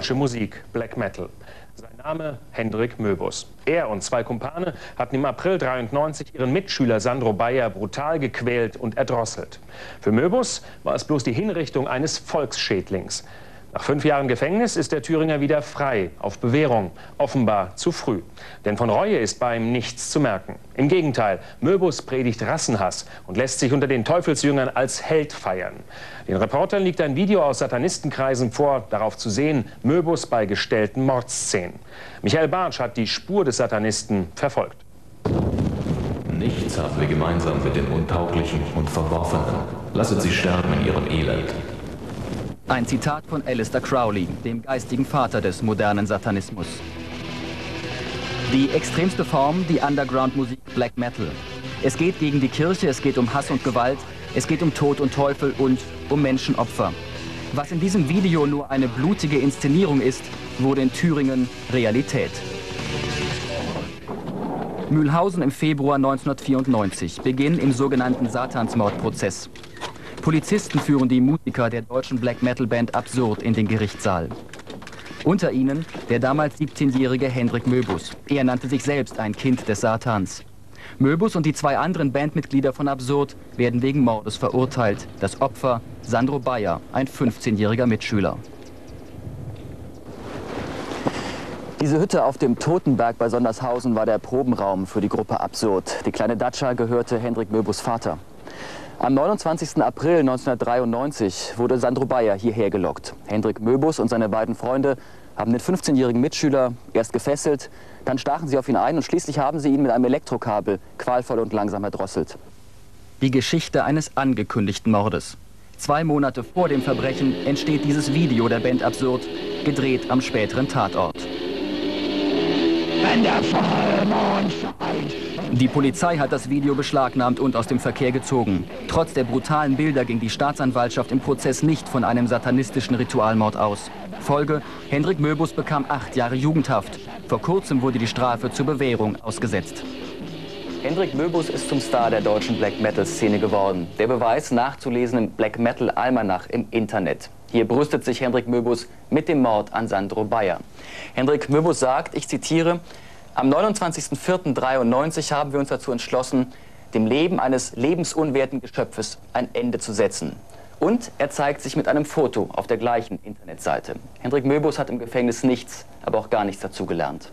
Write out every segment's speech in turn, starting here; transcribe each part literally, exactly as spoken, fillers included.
deutsche Musik, Black Metal. Sein Name Hendrik Möbus. Er und zwei Kumpane hatten im April dreiundneunzig ihren Mitschüler Sandro Bayer brutal gequält und erdrosselt. Für Möbus war es bloß die Hinrichtung eines Volksschädlings. Nach fünf Jahren Gefängnis ist der Thüringer wieder frei, auf Bewährung. Offenbar zu früh. Denn von Reue ist bei ihm nichts zu merken. Im Gegenteil, Möbus predigt Rassenhass und lässt sich unter den Teufelsjüngern als Held feiern. Den Reportern liegt ein Video aus Satanistenkreisen vor, darauf zu sehen, Möbus bei gestellten Mordszenen. Michael Bartsch hat die Spur des Satanisten verfolgt. Nichts haben wir gemeinsam mit den Untauglichen und Verworfenen. Lasset sie sterben in ihrem Elend. Ein Zitat von Aleister Crowley, dem geistigen Vater des modernen Satanismus. Die extremste Form, die Underground-Musik Black Metal. Es geht gegen die Kirche, es geht um Hass und Gewalt, es geht um Tod und Teufel und um Menschenopfer. Was in diesem Video nur eine blutige Inszenierung ist, wurde in Thüringen Realität. Mühlhausen im Februar neunzehnhundertvierundneunzig, Beginn im sogenannten Satansmordprozess. Polizisten führen die Musiker der deutschen Black-Metal-Band Absurd in den Gerichtssaal. Unter ihnen der damals siebzehnjährige Hendrik Möbus. Er nannte sich selbst ein Kind des Satans. Möbus und die zwei anderen Bandmitglieder von Absurd werden wegen Mordes verurteilt. Das Opfer Sandro Bayer, ein fünfzehnjähriger Mitschüler. Diese Hütte auf dem Totenberg bei Sondershausen war der Probenraum für die Gruppe Absurd. Die kleine Datscha gehörte Hendrik Möbus' Vater. Am neunundzwanzigsten April neunzehnhundertdreiundneunzig wurde Sandro Bayer hierher gelockt. Hendrik Möbus und seine beiden Freunde haben den fünfzehnjährigen Mitschüler erst gefesselt, dann stachen sie auf ihn ein und schließlich haben sie ihn mit einem Elektrokabel qualvoll und langsam erdrosselt. Die Geschichte eines angekündigten Mordes. Zwei Monate vor dem Verbrechen entsteht dieses Video der Band Absurd, gedreht am späteren Tatort. Wenn der Vollmond scheint. Die Polizei hat das Video beschlagnahmt und aus dem Verkehr gezogen. Trotz der brutalen Bilder ging die Staatsanwaltschaft im Prozess nicht von einem satanistischen Ritualmord aus. Folge: Hendrik Möbus bekam acht Jahre Jugendhaft. Vor kurzem wurde die Strafe zur Bewährung ausgesetzt. Hendrik Möbus ist zum Star der deutschen Black-Metal-Szene geworden. Der Beweis nachzulesen im Black-Metal-Almanach im Internet. Hier brüstet sich Hendrik Möbus mit dem Mord an Sandro Bayer. Hendrik Möbus sagt, ich zitiere: Am neunundzwanzigsten vierten neunzehnhundertdreiundneunzig haben wir uns dazu entschlossen, dem Leben eines lebensunwerten Geschöpfes ein Ende zu setzen. Und er zeigt sich mit einem Foto auf der gleichen Internetseite. Hendrik Möbus hat im Gefängnis nichts, aber auch gar nichts dazugelernt.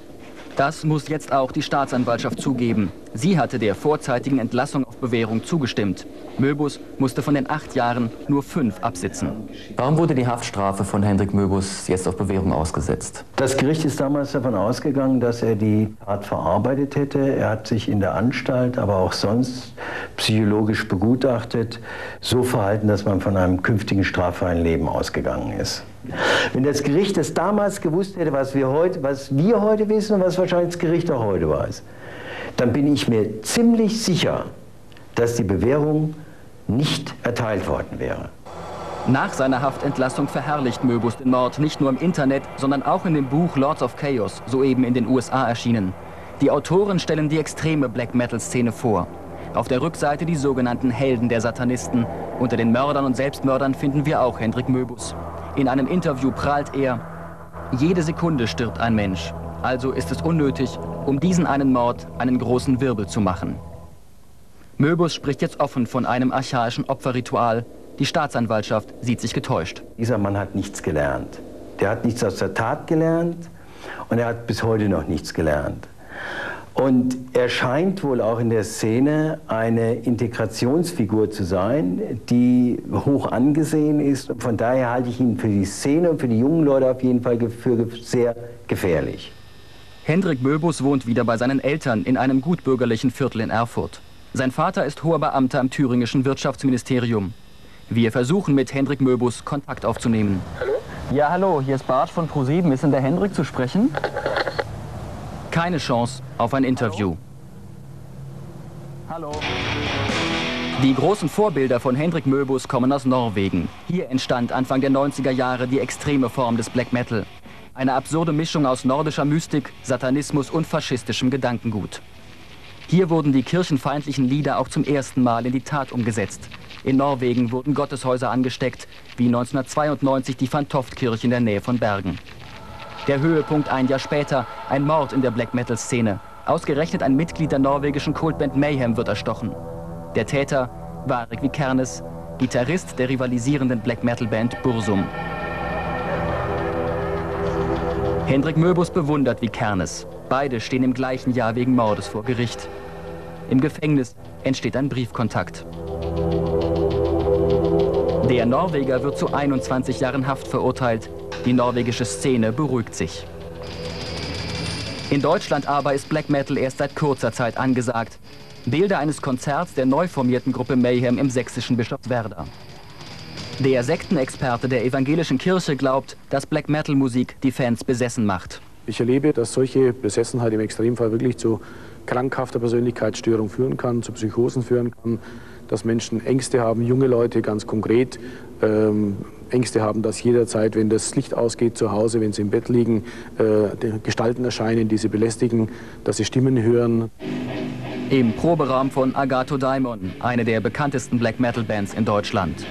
Das muss jetzt auch die Staatsanwaltschaft zugeben. Sie hatte der vorzeitigen Entlassung auf Bewährung zugestimmt. Möbus musste von den acht Jahren nur fünf absitzen. Warum wurde die Haftstrafe von Hendrik Möbus jetzt auf Bewährung ausgesetzt? Das Gericht ist damals davon ausgegangen, dass er die Tat verarbeitet hätte. Er hat sich in der Anstalt, aber auch sonst psychologisch begutachtet, so verhalten, dass man von einem künftigen straffreien Leben ausgegangen ist. Wenn das Gericht das damals gewusst hätte, was wir heute, was wir heute wissen und was wahrscheinlich das Gericht auch heute weiß, dann bin ich mir ziemlich sicher, dass die Bewährung nicht erteilt worden wäre. Nach seiner Haftentlassung verherrlicht Möbus den Mord nicht nur im Internet, sondern auch in dem Buch Lords of Chaos, soeben in den U S A erschienen. Die Autoren stellen die extreme Black-Metal-Szene vor. Auf der Rückseite die sogenannten Helden der Satanisten. Unter den Mördern und Selbstmördern finden wir auch Hendrik Möbus. In einem Interview prahlt er: Jede Sekunde stirbt ein Mensch. Also ist es unnötig, um diesen einen Mord einen großen Wirbel zu machen. Möbus spricht jetzt offen von einem archaischen Opferritual. Die Staatsanwaltschaft sieht sich getäuscht. Dieser Mann hat nichts gelernt. Der hat nichts aus der Tat gelernt und er hat bis heute noch nichts gelernt. Und er scheint wohl auch in der Szene eine Integrationsfigur zu sein, die hoch angesehen ist. Und von daher halte ich ihn für die Szene und für die jungen Leute auf jeden Fall für sehr gefährlich. Hendrik Möbus wohnt wieder bei seinen Eltern in einem gutbürgerlichen Viertel in Erfurt. Sein Vater ist hoher Beamter am thüringischen Wirtschaftsministerium. Wir versuchen mit Hendrik Möbus Kontakt aufzunehmen. Hallo? Ja, hallo, hier ist Bartsch von ProSieben. Ist denn der Hendrik zu sprechen? Keine Chance auf ein Interview. Hallo? Die großen Vorbilder von Hendrik Möbus kommen aus Norwegen. Hier entstand Anfang der neunziger Jahre die extreme Form des Black Metal. Eine absurde Mischung aus nordischer Mystik, Satanismus und faschistischem Gedankengut. Hier wurden die kirchenfeindlichen Lieder auch zum ersten Mal in die Tat umgesetzt. In Norwegen wurden Gotteshäuser angesteckt, wie neunzehnhundertzweiundneunzig die Van Toft-Kirche in der Nähe von Bergen. Der Höhepunkt ein Jahr später, ein Mord in der Black-Metal-Szene. Ausgerechnet ein Mitglied der norwegischen Kultband Mayhem wird erstochen. Der Täter war Erik Vikernes, Gitarrist der rivalisierenden Black-Metal-Band Burzum. Hendrik Möbus bewundert Vikernes. Beide stehen im gleichen Jahr wegen Mordes vor Gericht. Im Gefängnis entsteht ein Briefkontakt. Der Norweger wird zu einundzwanzig Jahren Haft verurteilt. Die norwegische Szene beruhigt sich. In Deutschland aber ist Black Metal erst seit kurzer Zeit angesagt. Bilder eines Konzerts der neu formierten Gruppe Mayhem im sächsischen Bischofswerda. Der Sektenexperte der evangelischen Kirche glaubt, dass Black Metal Musik die Fans besessen macht. Ich erlebe, dass solche Besessenheit im Extremfall wirklich zu krankhafter Persönlichkeitsstörung führen kann, zu Psychosen führen kann, dass Menschen Ängste haben, junge Leute ganz konkret, ähm, Ängste haben, dass jederzeit, wenn das Licht ausgeht zu Hause, wenn sie im Bett liegen, äh, Gestalten erscheinen, die sie belästigen, dass sie Stimmen hören. Im Proberaum von Agato Daimon, eine der bekanntesten Black Metal Bands in Deutschland.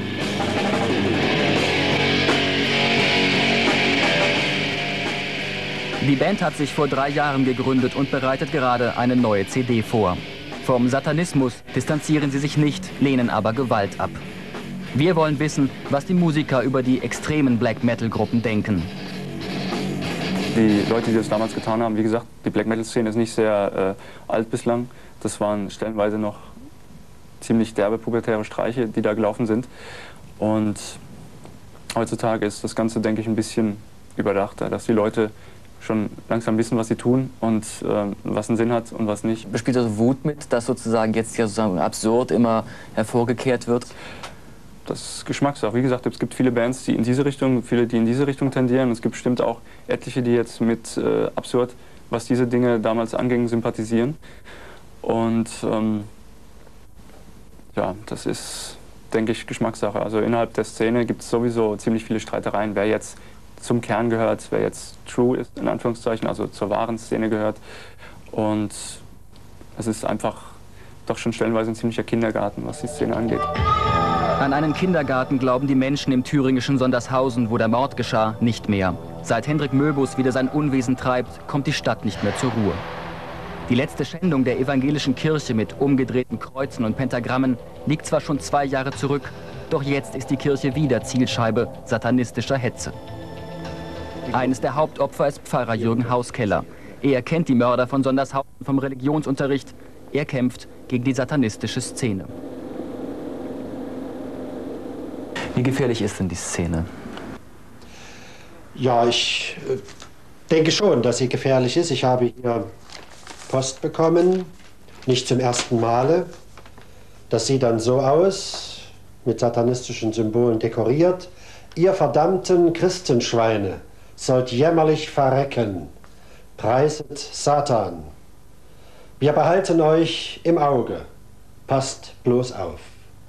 Die Band hat sich vor drei Jahren gegründet und bereitet gerade eine neue C D vor. Vom Satanismus distanzieren sie sich nicht, lehnen aber Gewalt ab. Wir wollen wissen, was die Musiker über die extremen Black-Metal-Gruppen denken. Die Leute, die das damals getan haben, wie gesagt, die Black-Metal-Szene ist nicht sehr äh, alt bislang. Das waren stellenweise noch ziemlich derbe pubertäre Streiche, die da gelaufen sind. Und heutzutage ist das Ganze, denke ich, ein bisschen überdachter, dass die Leute schon langsam wissen, was sie tun und äh, was einen Sinn hat und was nicht. Spielt also Wut mit, dass sozusagen jetzt ja sozusagen absurd immer hervorgekehrt wird? Das ist Geschmackssache. Wie gesagt, es gibt viele Bands, die in diese Richtung, viele, die in diese Richtung tendieren. Es gibt bestimmt auch etliche, die jetzt mit äh, absurd, was diese Dinge damals anging, sympathisieren. Und ähm, ja, das ist, denke ich, Geschmackssache. Also innerhalb der Szene gibt es sowieso ziemlich viele Streitereien, wer jetzt zum Kern gehört, wer jetzt true ist, in Anführungszeichen, also zur wahren Szene gehört. Und es ist einfach doch schon stellenweise ein ziemlicher Kindergarten, was die Szene angeht. An einen Kindergarten glauben die Menschen im thüringischen Sondershausen, wo der Mord geschah, nicht mehr. Seit Hendrik Möbus wieder sein Unwesen treibt, kommt die Stadt nicht mehr zur Ruhe. Die letzte Schändung der evangelischen Kirche mit umgedrehten Kreuzen und Pentagrammen liegt zwar schon zwei Jahre zurück, doch jetzt ist die Kirche wieder Zielscheibe satanistischer Hetze. Eines der Hauptopfer ist Pfarrer Jürgen Hauskeller. Er kennt die Mörder von Sondershausen vom Religionsunterricht. Er kämpft gegen die satanistische Szene. Wie gefährlich ist denn die Szene? Ja, ich äh, denke schon, dass sie gefährlich ist. Ich habe hier Post bekommen, nicht zum ersten Male. Das sieht dann so aus, mit satanistischen Symbolen dekoriert. Ihr verdammten Christenschweine sollt jämmerlich verrecken, preiset Satan. Wir behalten euch im Auge, passt bloß auf.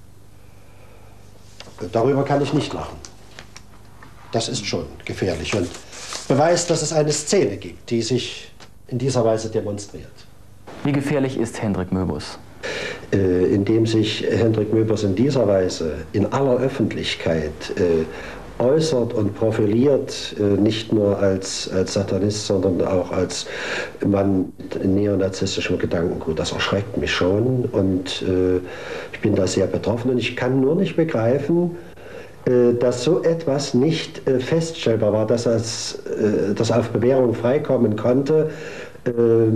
Darüber kann ich nicht lachen. Das ist schon gefährlich und beweist, dass es eine Szene gibt, die sich in dieser Weise demonstriert. Wie gefährlich ist Hendrik Möbus? Äh, indem sich Hendrik Möbus in dieser Weise in aller Öffentlichkeit äh, äußert und profiliert, äh, nicht nur als, als Satanist, sondern auch als Mann mit neonazistischem Gedankengut. Das erschreckt mich schon und äh, ich bin da sehr betroffen und ich kann nur nicht begreifen, äh, dass so etwas nicht äh, feststellbar war, dass es, äh, das auf Bewährung freikommen konnte, äh,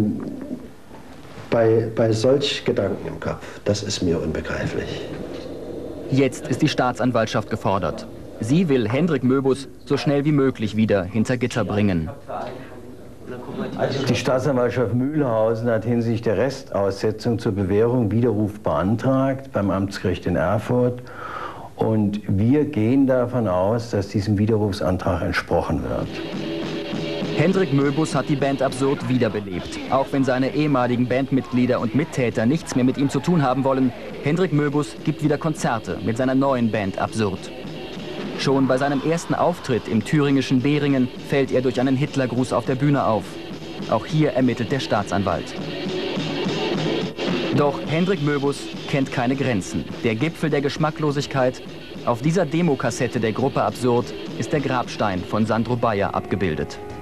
bei, bei solch Gedanken im Kopf. Das ist mir unbegreiflich. Jetzt ist die Staatsanwaltschaft gefordert. Sie will Hendrik Möbus so schnell wie möglich wieder hinter Gitter bringen. Die Staatsanwaltschaft Mühlhausen hat hinsichtlich der Restaussetzung zur Bewährung Widerruf beantragt beim Amtsgericht in Erfurt. Und wir gehen davon aus, dass diesem Widerrufsantrag entsprochen wird. Hendrik Möbus hat die Band Absurd wiederbelebt. Auch wenn seine ehemaligen Bandmitglieder und Mittäter nichts mehr mit ihm zu tun haben wollen, Hendrik Möbus gibt wieder Konzerte mit seiner neuen Band Absurd. Schon bei seinem ersten Auftritt im thüringischen Beringen fällt er durch einen Hitlergruß auf der Bühne auf. Auch hier ermittelt der Staatsanwalt. Doch Hendrik Möbus kennt keine Grenzen. Der Gipfel der Geschmacklosigkeit. Auf dieser Demokassette der Gruppe Absurd ist der Grabstein von Sandro Bayer abgebildet.